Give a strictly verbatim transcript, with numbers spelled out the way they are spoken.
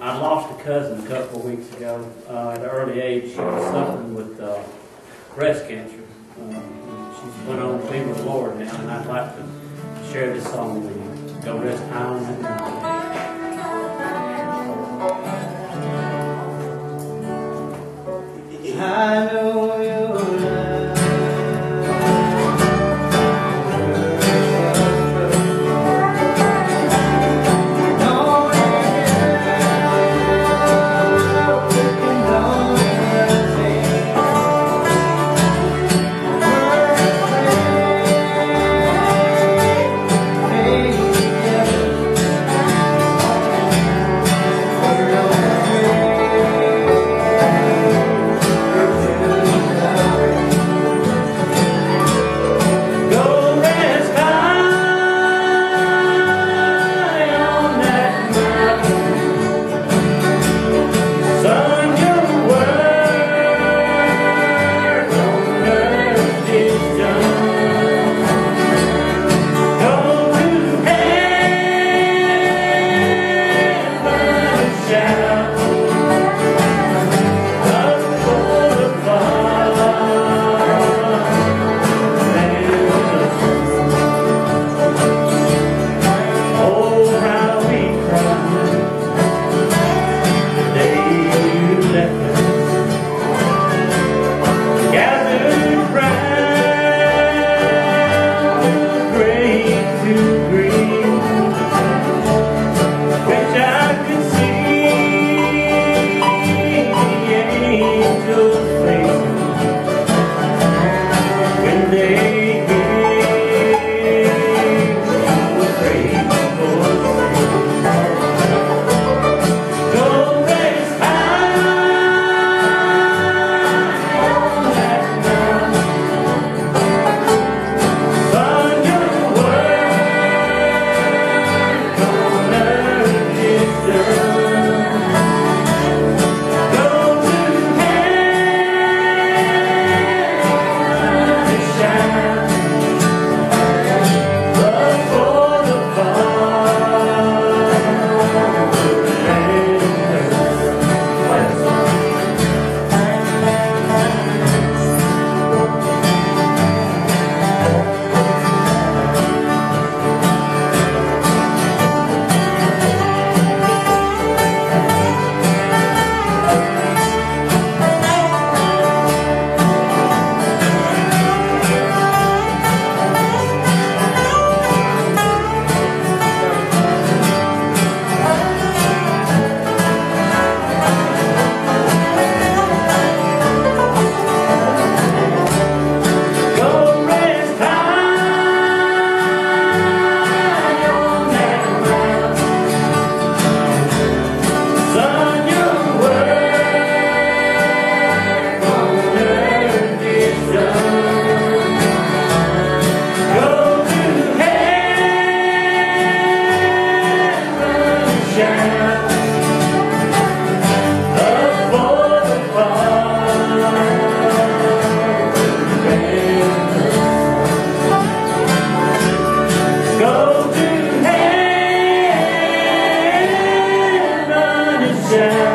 I lost a cousin a couple of weeks ago. Uh, at an early age, she was suffering with uh, breast cancer. Uh, she's went on to be with the Lord now, and I'd like to share this song with you. Go rest high on that mountain. I know your love. Yeah.